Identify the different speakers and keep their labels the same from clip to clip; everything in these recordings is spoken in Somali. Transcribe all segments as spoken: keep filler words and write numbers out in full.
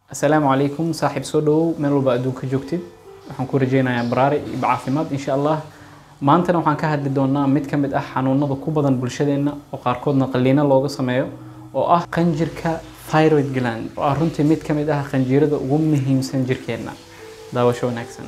Speaker 1: السلام عليكم صاحب سودو من walba adduunka joogtid waxaan ku rajeynayaa baraari iyo caafimaad insha Allah maanta waxaan ka hadli doonaa mid ka mid ah xanuunada ku badan bulshadeena oo qaarkoodna qaliina looga sameeyo oo ah qanjirka thyroid gland oo runtii mid ka mid ah qanjirada ugu muhiimsan jirkeena daawasho wanaagsan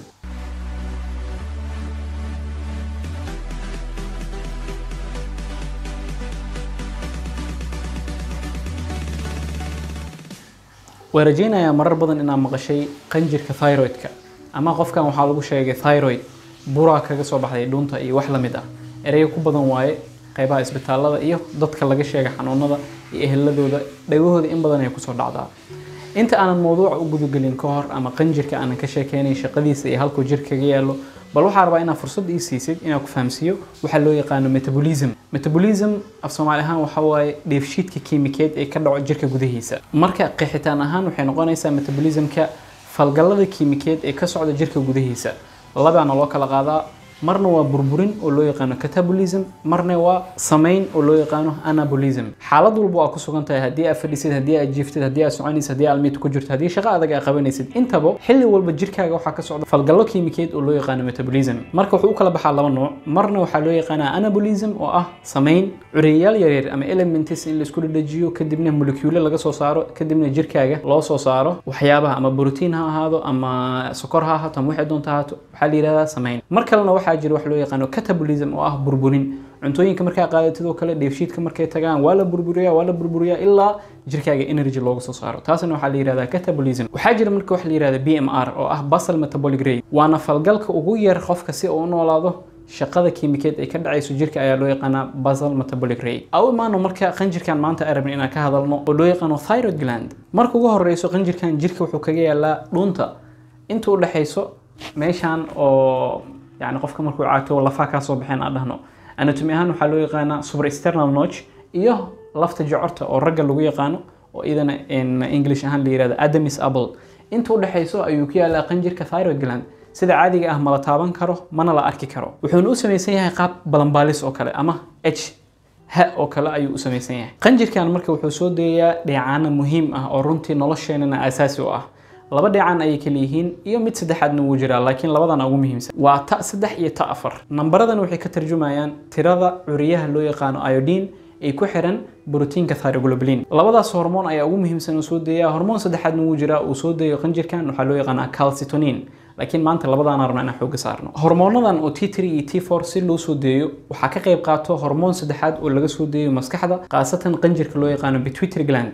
Speaker 1: ورجينا يا مرر بدن إن مقشي قنجر كثايرويد كا أما قف كان وحالو شيء ثايرويد برا كجسوا بحدي دون تأي وحلا مدا إريو كوب بدن واي قيبا إسبتال هذا إيوه ضد كلا جشيء حنون هذا يهل ذو ذا دعوه هذا إن بدن يكسر دعدا أنت أنا الموضوع وجود قلين كهر أما قنجر كأنا كشيء كاني شقدي سيهالكو جر كجيالو بل وحار بينا فرصة دي سيسيد إنه كفهمسيو وحلو يقانو ميتابوليزم ميتابوليزم أفصل عليها وحواي ديفشيت ككيميكات أي كدع جرك جودهيسا مركا قحتان أهان وحين قانيسا ميتابوليزم كفالجلد كيميكات أي كسر جرك جودهيسا الله بيعنا الله كلا قاضي مرنا وبربرين ولو يقانو كتابوليزم مرنا وصمين ولو يقانو أنابوليزم حالات والبوا كسوغان تاي هدي أفريسيد هدي أجيفتد هدي أسوانيس هدي ألميت كجرت هدي شغا أدقى قبانيسيد انت بو حلي والبا جيركاغا وحا كسوعد فالقلو كيميكيد ولو يقانو ميتابوليزم مركا وحو كلا بحال لaba نوع مرنا وحا لو يقانا أنابوليزم oo ah samayn curiyaal yaryar ama elements in la isku dhajiyo kadibna molecule laga soo saaro kadibna jirkaaga loo soo saaro waxyaabaha ama protein ha ahaado ama sokor ha ahaato ama wixii doonta ahaato waxa la yiraahdaa samayn markalena waxa jira wax loo yaqaan catabolism oo ah burburin cuntooyinka marka qaadatid oo kale dheefshiidka markay tagaan waa la burburiyaa waa la burburiyaa ilaa jirkaaga energy looga soo saaro taasna waxa la yiraahdaa catabolism waxa jira marka wax la yiraahdo B M R oo ah basal metabolic rate waana falgalka ugu yar qofka si uu u noolaado shaqada kiimikeed ay ka dhacayso jirka ayaa loo yaqaanaa basal metabolic rate aw maano marka qanjirkan maanta arabin inaan ka hadalno oo loo yaqaano thyroid gland marka ugu horeyso qanjirkan jirka wuxuu kaga yaalaa dhuunta inta u dhaxayso meeshan oo يعني قفك مركو عاتو لفا كاسو بحين أدهنو anatomy ahaan waxaa loo yaqaanaa supraesternal notch iyo lafta jacorta oo ragga lagu yaqaano oo idana in English ahaan la yiraahdo Adam's apple inta u dhaxayso ayuu ku yaalaa qanjirka thyroid gland sida caadiga ah ma la taaban karo mana la arki karo wuxuuna u sameeysan yahay qaab balanbaalis oo kale ama H ha oo kale ayuu u sameeysan yahay qanjirkan marka wuxuu soo deeyaa dheecaan muhiim ah oo runtii nolosheena asaasi u ah laba dheecaan ay kala yihiin iyo mid saddexaadna wuu jiraa laakiin labadan ugu muhiimsan waa ta saddex iyo ta afar nambaradan waxay ka tarjumayaan tirada curiyaha loo yaqaan iodine ay ku xiran borotiinka thyroglobulin labadaas hormoon ayaa ugu muhiimsan oo soo deeya hormoon saddexaadna wuu jiraa oo soo deeyo qanjirkan waxa loo yaqaan calcitonin laakiin maanta labadaan arna inaan xoog saarno hormoonadan oo T three iyo T four si loo soo deeyo waxa ka qayb qaato hormoon saddexaad oo laga soo deeyo maskaxda qaasatan qanjirka loo yaqaan pituitary gland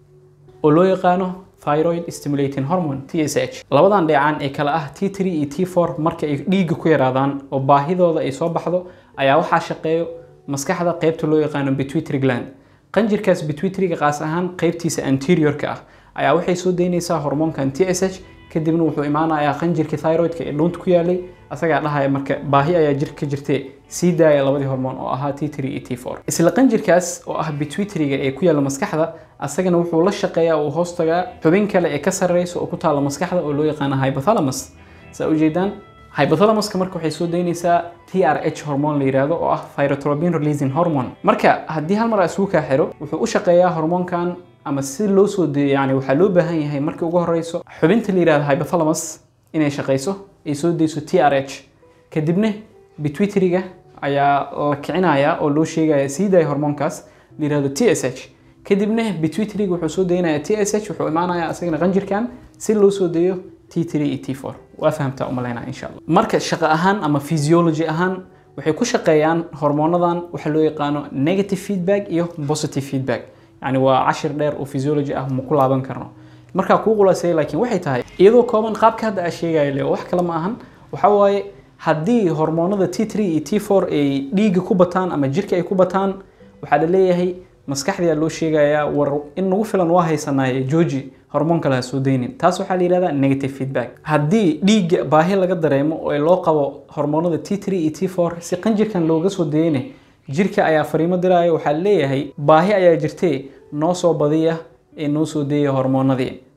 Speaker 1: oo loo yaqaano thyroid stimulating hormone T S H labadan dheecaan ee kala ah T three iyo T four marka ay dhiigga ku yaraadaan oo baahidooda ay soo baxdo ayaa waxa shaqeeyo maskaxda qaybta loo yaqaan pituitary gland qanjirkaas pituitary-ga qaas ahaan qaybtiisa anterior-ka ah ayaa waxay soo deynaysaa hormoonkan T S H kadibna wuxuu imaanayaa qanjirka thyroid-ka ee dhuunta ku yaalay asaga dhahay marka baahi ayaa jirka jirtay sii daaya labadii hormoon oo ahaa T three iyo T four isla qanjirkaas oo ah pituitary-ga ee ku yaala maskaxda asagana wuxuu la shaqeeyaa oo hoos tagaa xubin kale ee ka sarreyso oo ku taala maskaxda oo loo yaqaan hypothalamus saa u jeedaan hypothalamuska marka waxay soo deynaysaa T R H hormone la yiraahdo oo ah thyrotropin releasing hormone marka haddii hal mar isugu ka xiro wuxuu u shaqeeyaa hormoonkan ama si loo soo deeyo yani waxa loo baahan yahay marka ugu horeyso xubinta la yiraahdo hypothalamus inay shaqeyso ay soo deyso T R H kadibna pituitary-ga ayaa la kicinaya oo loo sheegaya sii daay hormoonkaas la yiraahdo T S H kadibna pituitary-ga wuxuu soo deynaya T S H wuxuu imaanaya asagana qanjirkan si loo soo deeyo T three iyo T four waa fahamtaa umaleynaa insha Allah marka shaqo ahaan ama physiology ahaan waxay ku shaqeeyaan hormoonadan waxa loo yaqaano negative feedback iyo positive feedback yani waa cashir dheer oo physiology ah ma ku laaban karno marka ku qulasay laakiin waxay tahay iyadoo kooban qaabka hadda aan sheegay wax kale ma ahan waxa waaye haddii hormoonada T three iyo T four ay dhiigga ku bataan ama jirka ay ku bataan waxa la leeyahay maskaxda loo sheegayaa war in nagu filan waa haysanaaye jooji hormoon kale soo deynin taas waxa la yiraahdaa negative feedback haddii dhiigga baahi laga dareemo oo loo qabo hormoonada T three iyo T four si qanjirkan looga soo deeyne jirka ayaa fariimo diraayo waxa la leeyahay baahi ayaa jirtay noo soo badiya ee noo soo deeyo hormoonadii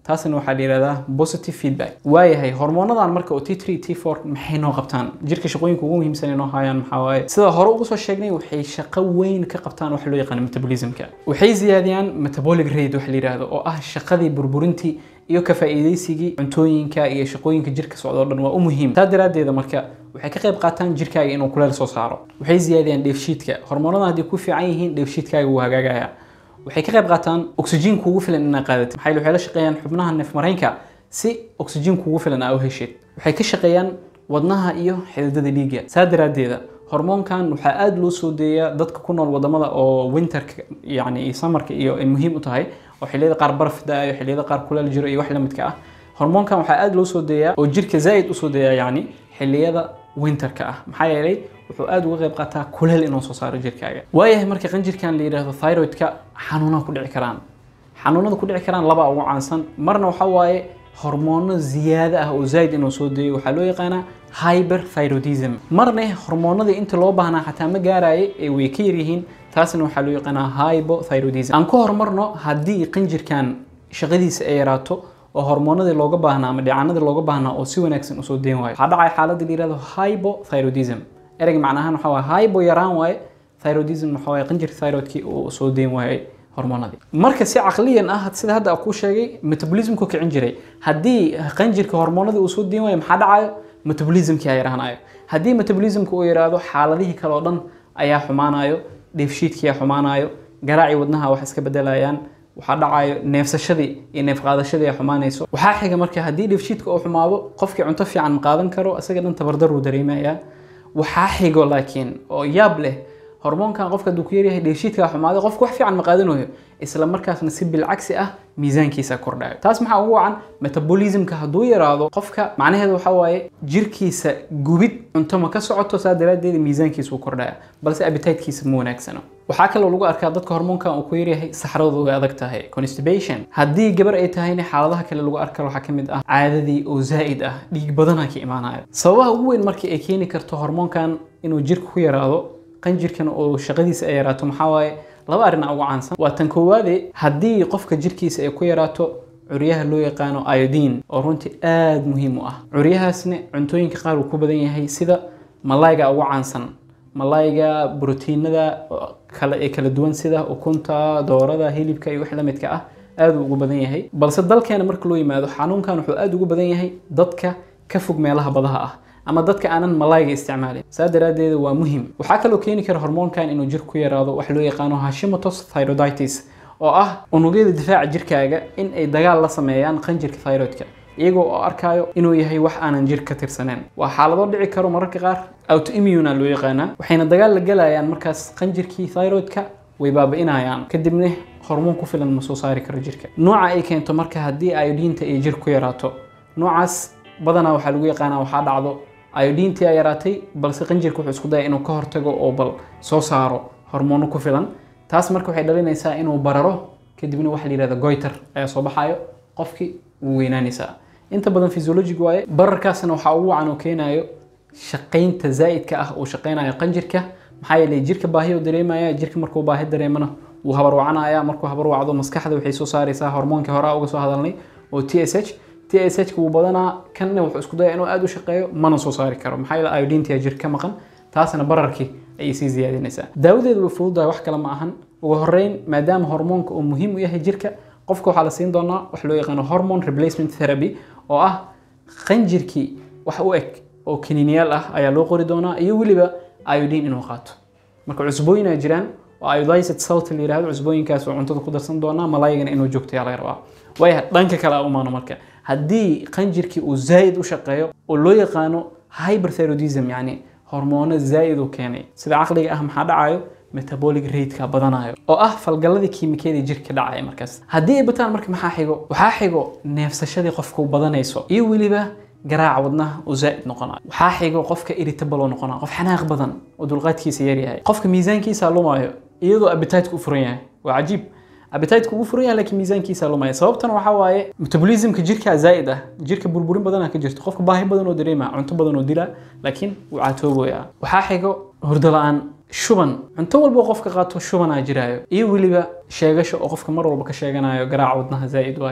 Speaker 1: taasina waxaa la yiraahdaa positive feedback. waayahay hormoonadan marka oo T three T four maxay noo qabtaan jirka shaqooyinka ugu muhiimsan ee noo hayaan maxaa waaye sida hore ugu soo sheegnay waxay shaqo weyn ka qabtaan wax loo yaqaan metabolismka. waxay ziyaadiyaan metabolic rate wax la yiraahdo oo ah shaqadii burburintii iyo ka faa'iideysigii cuntooyinka iyo shaqooyinka jirka socdo dhan waa u muhiim. taa daraadeeda marka waxay ka qayb qaataan jirkaaga inuu kuleel soo saaro. waxay ziyaadiyaan dheefshiidka. hormoonada haddii ku fiican yihiin dheefshiidkaaga wuu hagaagayaa. waxay ka qayb qaataan oxygen kugu filan inaad qaadato. maxay waxay la shaqeeyaan xubnaha neef mareenka si oxygen kugu filan aad u heshid. waxay ka shaqeeyaan wadnaha iyo xididada dhiigga. saa daraadeeda hormoonkan waxaa aad loo soo deeyaa dadka ku nool wadamada oo winterka yacni iyo summerka iyo ay muhiim u tahay oo xilliyada qaar baraf da'ayo xilliyada qaar kuleel jiro iyo wax la midka ah. hormoonkan waxaa aad loo soo deeyaa oo jirka zaid u soo deeyaa yacni xilliyada winterka ah. maxaa yeelay wuxuu aad uga qayb qaataa kuleel inuu soo saaro jirkaaga. waayahay marka qanjirkan la yiraahdo thyroidka xanuunaha ku dhici karaan. xanuunada ku dhici karaan laba ugu caansan. marna waxa waaye hormoono ziyaado ah oo zaid inuu soo deeyo waxaa loo yaqaanaa hyperthyroidism. marna hormoonada inta loo baahnaa xataa ma gaaraayo ee way ka yar yihiin taasina waxaa loo yaqaanaa hypothyroidism. aan ku horumarno haddii qanjirkan shaqadiisa ay yaraato oo hormoonadii looga baahnaa ama dhicaanadii looga baahnaa oo si wanaagsan u soo deen waayo waxaa dhacay xaaladda la yiraahdo hypothyroidism. ereyga macnahan waxa waa hypo yaraan waaye thyroidism waxa waaye qanjirka thyroidkii uu soo deen waayay hormoonadii. marka si caqliyan ah sida hadda ku sheegay metabolismku kicin jiray haddii qanjirka hormoonadii uu soo deen waayo maxaa dhacayo metabolismkii ayaa yaraanayo. haddii metabolismku uu yaraado xaaladihii kale oo dhan ayaa xumaanayo. dheefshiidkii ayaa xumaanayo. garaacii wadnaha wax iska bedelayaan. waxaa dhacayo neefsashadii iyo neef qaadashadii ay xumaanayso. waxaa xiga marka haddii dheefshiidka uu xumaado qofkii cunto fiican ma qaadan karo isaga dhan tabardar uu dareemayaa. waxaa xigo laakiin oo yaab leh hormoonkan qofka hadduu ku yaryahay dheefshiidka xumaaday qofku wax fiican ma qaadanayo isla markaasna si bilcagsi ah miisaankiisa kordhayo. taas maxaa ugu wacan metabolismka hadduu yaraado qofka macnaheedu waxa waaye jirkiisa gubid cunto ma ka socoto saa daraadeed miisaankiisa uu kordhaya balse appetite-kiisa ma wanaagsano. waxaa kaloo lagu arkaa dadka hormoonkan uu ku yaryahay saxradooda way adag tahay constipation. haddii gabar ay tahayna xaaladaha kale lagu arka waxaa ka mid ah caadadii oo zaa'id ah dhiig badana ka imaanayo. sababaha ugu weyn markii ay keeni karto hormoonkan inuu jirka ku yaraado qanjirkan oo shaqadiisa ay yaraato maxaa waaye laba arrin ugu caansan. waa tan koowaade haddii qofka jirkiisa ay ku yaraato curyaha loo yaqaano iodine oo runtii aad muhiim u ah. curyahaasna cuntooyinka qaar uu ku badan yahay sida malayga ugu caansan. malayga borotiinada kale ee kala duwan sida ukunta doorada hilibka iyo wax la midka ah aad ugu badan yahay. balse dalkeena marka loo yimaado xanuunkan wuxuu aad ugu badan yahay dadka ka fog meelaha badaha ah ama dadka aanan malayga isticmaalin. saa daraadeed waa muhiim. waxaa kaloo keeni kara hormoonkan inuu jirku ku yaraado wax loo yaqaano Hashimoto's thyroiditis oo ah unugyada difaaca jirkaaga in ay dagaal la sameeyaan qanjirka thyroidka iyagoo oo arkayo inuu yahay wax aanan jir ka tirsaneen. waa xaalado dhici karo mararka qaar autoimmune loo yaqaana waxayna dagaal la galayaan markaas qanjirkii thyroidka way baabi'inayaan kadibna hormoon ku filan ma soo saari karo jirka. nooca ay keento marka haddii iodine-ta ay jirku ku yaraato noocaas badanaa waxaa lagu yaqaanaa waxaa dhacdo iodine-tii ay yaraatay balse qanjirka wuxuu isku daya inuu ka hortago oo bal soo saaro hormoono ku filan. taas marka waxay dhalinaysaa inuu bararo kadibna waxa la yiraahdo goiter ayaa soo baxayo qofkii wuu weynaanaysaa. inta badan physiologic waaye bararkaasna waxa ugu wacan oo keenayo shaqaynta zaa'idka ah oo shaqaynayo qanjirka. maxaa yeelay jirka baahi uu dareemaya jirka markuu baahi dareemana wuu habar wacanaya. markuu habar wacdo maskaxda waxay soo saaraysaa hormoonka hore uga soo hadalnay oo T S H. T S H wuu badanaa kanna wuxuu isku dayaa inuu aad u shaqeeyo mana soo saari karo maxaa yeelay iodine-tii jirka ka maqan taasna bararkii ay sii ziyaadinaysaa. daawadeedu way fududahay wax kale ma ahan. ugu horeyn maadaama hormoonka uu muhiim u yahay jirka qofka waxaa la siin doonaa wax loo yaqaano hormone replacement therapy oo ah qanjirkii wax u eg oo kiniiniyaal ah ayaa loo qori doonaa iyo weliba iodine inuu qaato. marka cusbooyin ay jiraan oo iodized salt la yiraahdo cusbooyinkaas oo cuntada ku darsan doonaa malaygana inuu joogto yaa laga rabaa. way dhanka kale u maano marka haddii qanjirkii uu zaid u shaqeeyo oo loo yaqaano hyperthyroidism yani hormoono zaid u keenay sida caqliga ah maxaa dhacayo metabolic rate-ka badanayo oo ah falgaladii kiimikeedii jirka dhacay markaas. haddii ay bataan marka maxaa xigo waxaa xigo neefsashadii qofku badanayso iyo weliba garaaca wadnaha oo zaid noqonayo. waxaa xigo qofka irritable noqonayo qof xanaaq badan oo dulqaadkiisa yar yahay. qofka miisaankiisa lumayo iyadoo appetite-ku furan yahay. waa cajiib appetite-ku ugu furan yahay laakiin miisaankiisa lumaya. sababtan waxa waaye metabolismka jirka zaid ah jirka burburin badan ka jirto qofka baahi badan oo dareema cunto badan oo dila laakiin uu caatooboya. waxaa xigo hurdo la'aan shuban cunto walba qofka qaato shuban aa jiraayo iyo weliba sheegasho oo qofka mar walba ka sheeganayo garaaca wadnaha zaid waaye.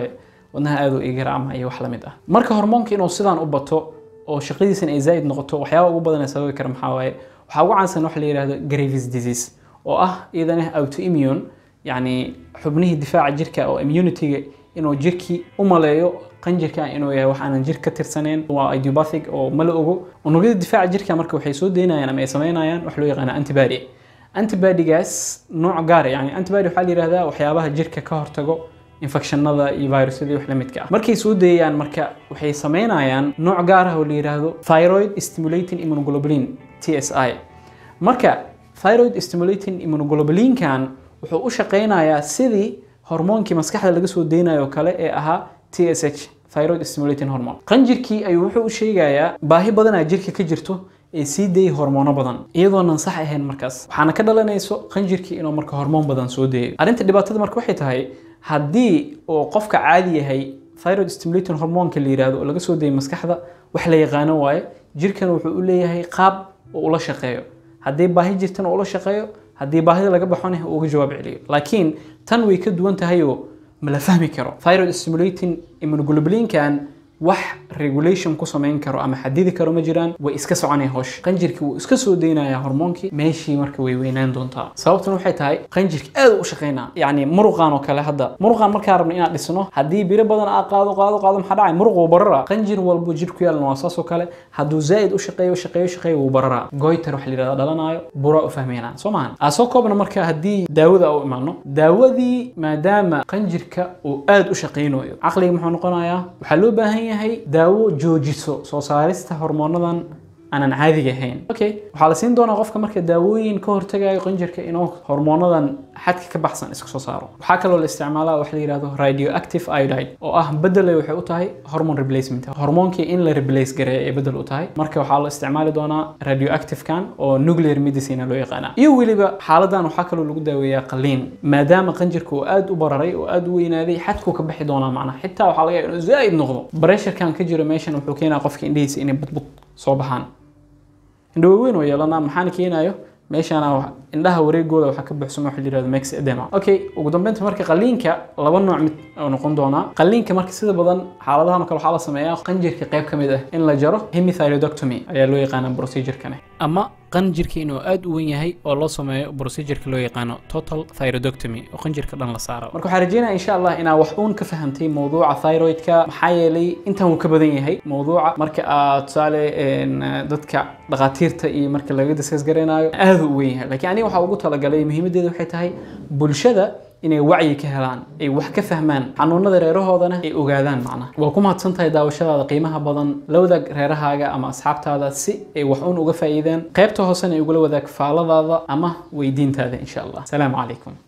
Speaker 1: wadnaha aad u igaracma iyo wax la mid ah marka hormoonka inuu sidaan u bato oo shaqadiisana ay zaid noqoto waxyaabo ugu badan ee sababi kara maxaa waaye waxa ugu caansan wax la yiraahdo Graves' disease oo ah iyadana autoimmune yani xubnihii difaaca jirka oo immunity-ga inuu jirki u maleeyo qanjirka inuu yahay wax aan jirka ka tirsaneen waa idiopathic oo ma la ogo unugyada difaaca jirka marka waxay soo deynayaan ama ay sameynayaan wax loo yaqaan antibody antibody-gaas nooc gaar ah yani antibody waxa la yiraahdaa waxyaabaha jirka ka hortago infectionada iyo virusyada wax la midka ah markay soo deeyaan marka waxay sameynayaan nooc gaar ah oo la yiraahdo thyroid stimulating immunoglobulin T S I marka thyroid stimulating immunoglobulin kan wuxuu u shaqeynayaa sidii hormoonkii maskaxda laga soo deynayo kale ee ahaa T S H thyroid stimulating hormone qanjirkii ayuu wuxuu u sheegayaa baahi badan ay jirka ka jirto ee sii deey hormoono badan iyadoo aan sax ahayn markaas waxaana ka dhalanayso qanjirkii inuu marka hormoon badan soo deeyo arinta dhibaatada marka waxay tahay haddii oo qofka caadi yahay thyroid stimulating hormone ka la yiraahdo oo laga soo deeyo maskaxda wax la yaqaan waaye jirkan wuxuu u leeyahay qaab oo ula shaqeeyo haddii baahi jirtana ula shaqeeyo haddii baahida laga baxona uu uga jawaab celiyo laakiin tan way ka duwan tahay oo ma la fahmi karo thyroid stimulating immunoglobulin kan wax regulation ku sameyn karo ama xadidi karo ma jiraan way iska soconay hoosh qanjirka uu iska soo deynaya hormoonkii meeshii marka way weynaan doontaa sababtuna waxay tahay qanjirka aad u shaqeynaa yani muruqan oo kale hadda muruqan marka rabno inaan dhisno hadii biro badan aan qaado qaado qaado maxaa dhacay muruq uu barara qanjir walba jirku yaalna waa saas oo kale haduu zaid u shaqeeyo shaqeeyo shaqeeyo uu barara goiter wax la yiraahdo dhalanayo bura u fahmeynaa Soomaan asoo koobna marka hadii daawada uu imaano daawadii maadaama qanjirka uu aad u shaqeynayo aqliga muxuu noqonayaa waxa loo baahan yahay daawo joojiso soo saarista hormoonadan aanan caadiga ahayn okay waxa la siin doonaa qofka marka daawooyin ka hortagayo qanjirka inuu hormoonadan xadka ka baxsan iska soo saaro waxa kale oo la isticmaalaa wax la yiraahdo radioactive iodide oo ah bedel waxay u tahay hormone replacement hormoonkii in la replace gareeyo ay bedel u tahay marka waxa la isticmaali doonaa radioactive kan oo nuclear medicine loo yaqaan iyo waliba xaaladan waxa kale oo lagu daaweeyaa qaliin maadaama qanjirka uu aad u bararay oo aad u weynaaday xadku ka bixi doonaa macnaha xitaa waxa laga yaabaa inuu zaid noqdo pressure kan ka jiro meeshan wuxuu keenaa qofka indhihiisa inay badbad soo baxaan indho weyn oo yeelana maxaan keenayo meeshana indhaha wareegooda waxa ka buuxsan wax la yiraahdo max edema okay ugu dambeyntii marka qaliinka laba nooc mid oo noqon doona qaliinka marka sida badan xaaladahan kale waxa la sameeyaa qanjirka qayb kamid ah in la jaro hemithyroidectomy ayaa loo yaqaan procedure kan ama qanjirka inuu aad u weyn yahay oo loo sameeyo procedure loo yaqaan total thyroidectomy oo qanjirka dhan la saaro marka waxaan rajeynayaa insha Allah inaa wax uun ka fahantay mowduuca thyroidka maxaa yeelay intan uu ka badan yahay mowduuca marka aad saale dadka dhaqaatiirta iyo marka laga discuss gareenayo aad u weyn yahay laakiin aniga waxa ugu talagalay muhiimadeedu waxay tahay bulshada inay wacyi ka helaan ay wax ka fahmaan xanuunada reerahoodana ay ogaadaan macnaha waa ku mahadsan tahay daawashadaada qiimaha badan la wadaag reerahaaga ama asxaabtaada si ay wax uun uga faa'iideen qaybta hoosena ay ugu la wadaag faaladaada ama weydiintaada insha Allah salaamu calaykum